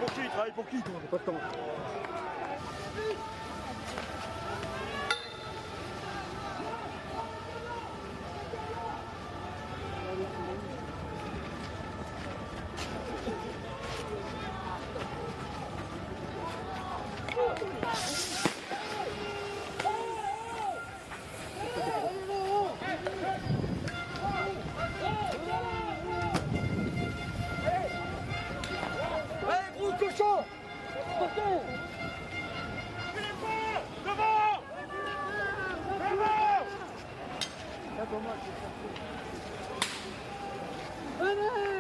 qui? Il travaille pour qui, toi? Pas de temps. Allez, gros cochon! Devant! Devant! Devant! Venez!